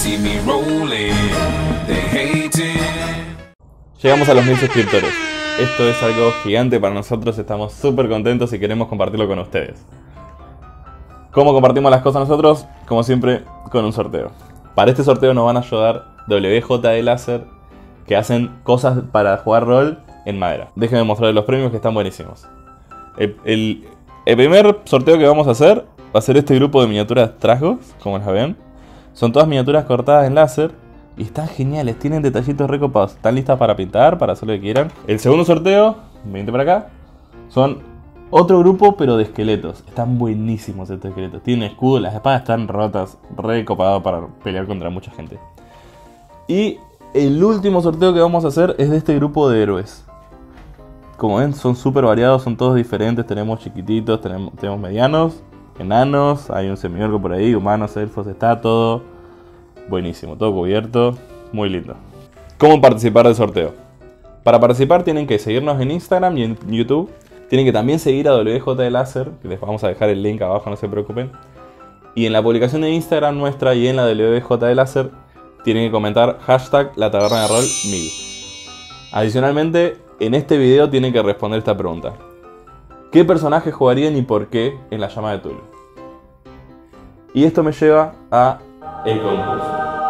see me rolling, they hating. Llegamos a los 1000 suscriptores. Esto es algo gigante para nosotros, estamos súper contentos y queremos compartirlo con ustedes. ¿Cómo compartimos las cosas nosotros? Como siempre, con un sorteo. Para este sorteo nos van a ayudar WJ Láser, que hacen cosas para jugar rol en madera. Déjenme mostrarles los premios que están buenísimos. El primer sorteo que vamos a hacer va a ser este grupo de miniaturas trasgos, como las ven. Son todas miniaturas cortadas en láser y están geniales, tienen detallitos recopados. Están listas para pintar, para hacer lo que quieran. El segundo sorteo, vente para acá, son otro grupo pero de esqueletos. Están buenísimos estos esqueletos. Tienen escudo, las espadas están rotas, recopado para pelear contra mucha gente. Y el último sorteo que vamos a hacer es de este grupo de héroes. Como ven, son súper variados, son todos diferentes. Tenemos chiquititos, tenemos medianos, enanos, hay un semiorco por ahí, humanos, elfos, está todo buenísimo, todo cubierto, muy lindo. ¿Cómo participar del sorteo? Para participar tienen que seguirnos en Instagram y en YouTube. Tienen que también seguir a WJ Láser, que les vamos a dejar el link abajo, no se preocupen. Y en la publicación de Instagram nuestra y en la de WJ Láser tienen que comentar hashtag la taberna de rol 1000. Adicionalmente, en este video tienen que responder esta pregunta: ¿qué personaje jugarían y por qué en la llama de Cthulhu? Y esto me lleva a el concurso.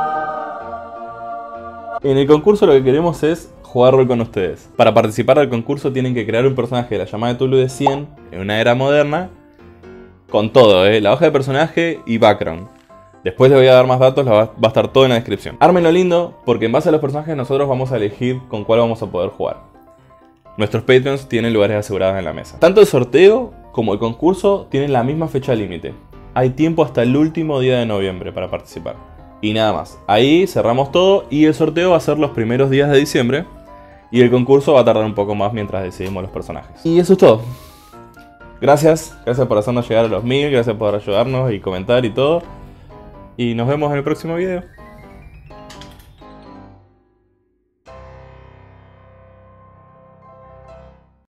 En el concurso lo que queremos es jugar rol con ustedes. Para participar del concurso tienen que crear un personaje de la llama de Cthulhu de 100 en una era moderna, con todo, la hoja de personaje y background. Después les voy a dar más datos, va a estar todo en la descripción. Ármenlo lindo, porque en base a los personajes nosotros vamos a elegir con cuál vamos a poder jugar. Nuestros Patreons tienen lugares asegurados en la mesa. Tanto el sorteo como el concurso tienen la misma fecha límite. Hay tiempo hasta el último día de noviembre para participar. Y nada más. Ahí cerramos todo y el sorteo va a ser los primeros días de diciembre. Y el concurso va a tardar un poco más mientras decidimos los personajes. Y eso es todo. Gracias por hacernos llegar a los 1000, gracias por ayudarnos y comentar y todo. Y nos vemos en el próximo video.